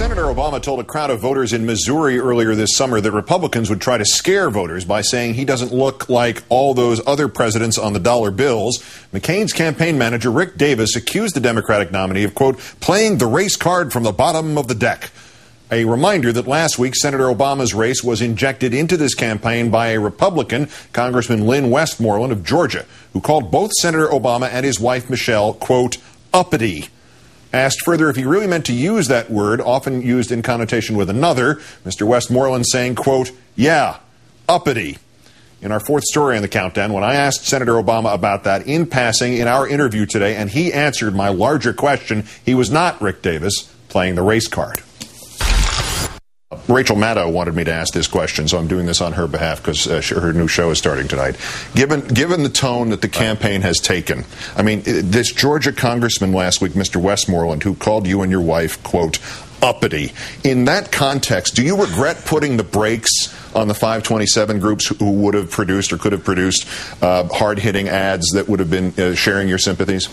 Senator Obama told a crowd of voters in Missouri earlier this summer that Republicans would try to scare voters by saying he doesn't look like all those other presidents on the dollar bills. McCain's campaign manager, Rick Davis, accused the Democratic nominee of, quote, playing the race card from the bottom of the deck. A reminder that last week, Senator Obama's race was injected into this campaign by a Republican, Congressman Lynn Westmoreland of Georgia, who called both Senator Obama and his wife, Michelle, quote, uppity. Asked further if he really meant to use that word, often used in connotation with another, Mr. Westmoreland saying, quote, yeah, uppity. In our fourth story on the countdown, when I asked Senator Obama about that in passing in our interview today, and he answered my larger question, he was not, Rick Davis, playing the race card. Rachel Maddow wanted me to ask this question, so I'm doing this on her behalf because her new show is starting tonight. Given the tone that the campaign has taken, I mean, this Georgia congressman last week, Mr. Westmoreland, who called you and your wife, quote, uppity. In that context, do you regret putting the brakes on the 527 groups who would have produced or could have produced hard-hitting ads that would have been sharing your sympathies?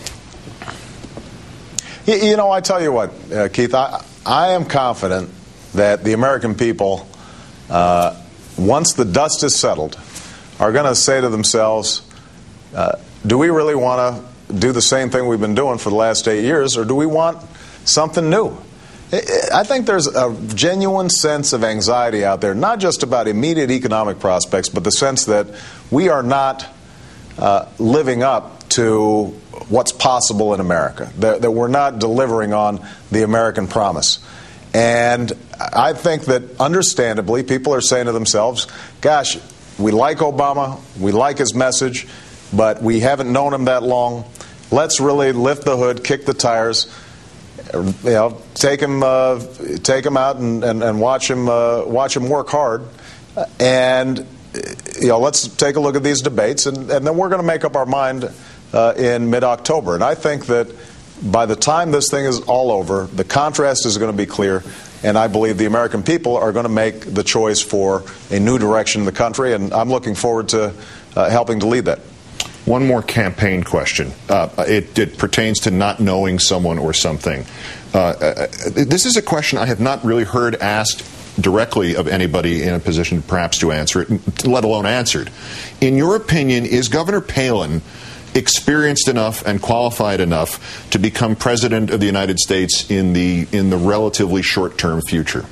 You know, I tell you what, Keith, I am confident that the American people, once the dust is settled, are going to say to themselves, do we really want to do the same thing we've been doing for the last 8 years, or do we want something new? I think there's a genuine sense of anxiety out there, not just about immediate economic prospects, but the sense that we are not living up to what's possible in America, that we're not delivering on the American promise. And I think that, understandably, people are saying to themselves, gosh, we like Obama, we like his message, but we haven't known him that long. Let's really lift the hood, kick the tires, you know, take him out and watch him work hard, and you know, let's take a look at these debates, and then we're going to make up our mind in mid-October. And I think that by the time this thing is all over, the contrast is going to be clear, and I believe the American people are going to make the choice for a new direction in the country, and I'm looking forward to helping to lead that. One more campaign question. It pertains to not knowing someone or something. This is a question I have not really heard asked directly of anybody in a position perhaps to answer it, let alone answered. In your opinion, is Governor Palin experienced enough and qualified enough to become president of the United States in the relatively short-term future?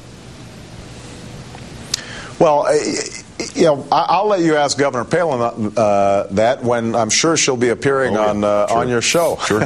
Well, you know, I'll let you ask Governor Palin that when I'm sure she'll be appearing on your show. Sure.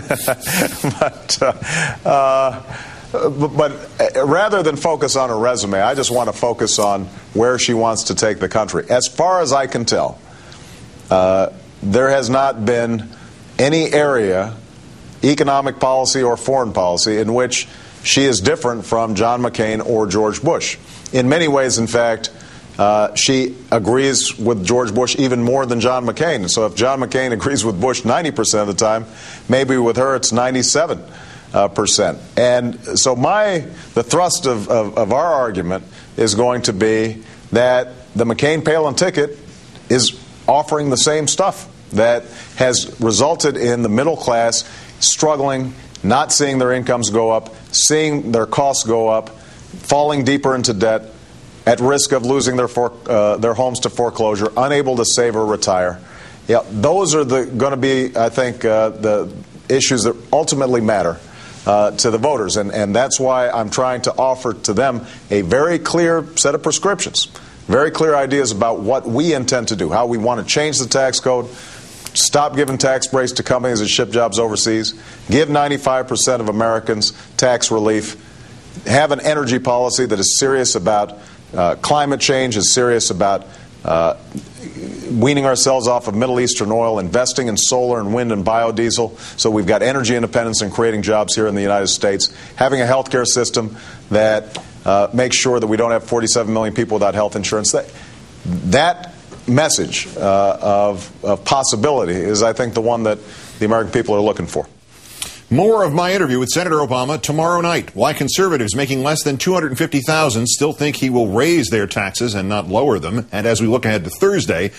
But rather than focus on her resume, I just want to focus on where she wants to take the country. As far as I can tell, there has not been any area, economic policy or foreign policy, in which she is different from John McCain or George Bush. In many ways, in fact, she agrees with George Bush even more than John McCain. So if John McCain agrees with Bush 90% of the time, maybe with her it's 97%. And so the thrust of our argument is going to be that the McCain-Palin ticket is offering the same stuff that has resulted in the middle class struggling, not seeing their incomes go up, seeing their costs go up, falling deeper into debt, at risk of losing their homes to foreclosure, unable to save or retire. Yeah, those are going to be, I think, the issues that ultimately matter to the voters. And that's why I'm trying to offer to them a very clear set of prescriptions, very clear ideas about what we intend to do, how we want to change the tax code, stop giving tax breaks to companies that ship jobs overseas, give 95% of Americans tax relief, have an energy policy that is serious about climate change, is serious about weaning ourselves off of Middle Eastern oil, investing in solar and wind and biodiesel, so we've got energy independence and creating jobs here in the United States, having a health care system that makes sure that we don't have 47 million people without health insurance. That message of possibility is, I think, the one that the American people are looking for. More of my interview with Senator Obama tomorrow night. Why conservatives making less than $250,000 still think he will raise their taxes and not lower them. And as we look ahead to Thursday,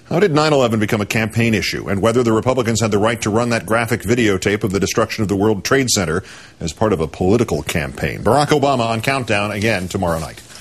How did 9/11 become a campaign issue, and whether the Republicans had the right to run that graphic videotape of the destruction of the World Trade Center as part of a political campaign? Barack Obama on Countdown again tomorrow night.